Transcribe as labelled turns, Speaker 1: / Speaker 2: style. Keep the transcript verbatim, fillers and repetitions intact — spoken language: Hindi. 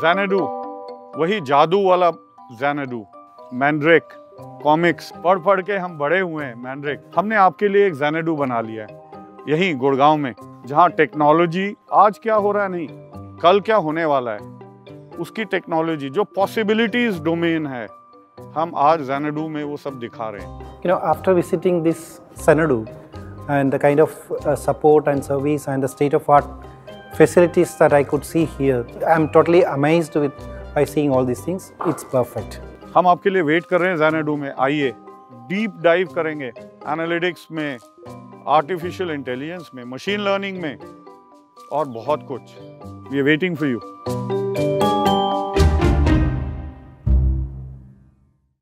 Speaker 1: ज़ैनेडू, वही जादू वाला ज़ैनेडू, मैंड्रेक, कॉमिक्स पढ़ पढ़ के हम बड़े हुए हैं। मैंड्रेक, हमने आपके लिए एक ज़ैनेडू बना लिया है यहीं गुड़गांव में, जहां टेक्नोलॉजी आज क्या हो रहा है नहीं, कल क्या होने वाला है, उसकी टेक्नोलॉजी जो पॉसिबिलिटीज डोमेन है, हम आज ज़ैनेडू में वो सब दिखा रहे हैं।
Speaker 2: You know, after visiting this Xanadu and the kind of uh, support and service and the state of art facilities that I could see here, I'm totally amazed with by seeing all these things. It's perfect.
Speaker 1: हम आपके लिए वेट कर रहे हैं ज़ैनेडू में, आइए डीप डाइव करेंगे एनालिटिक्स में, आर्टिफिशियल इंटेलिजेंस में, मशीन लर्निंग में और बहुत कुछ। We are waiting for you.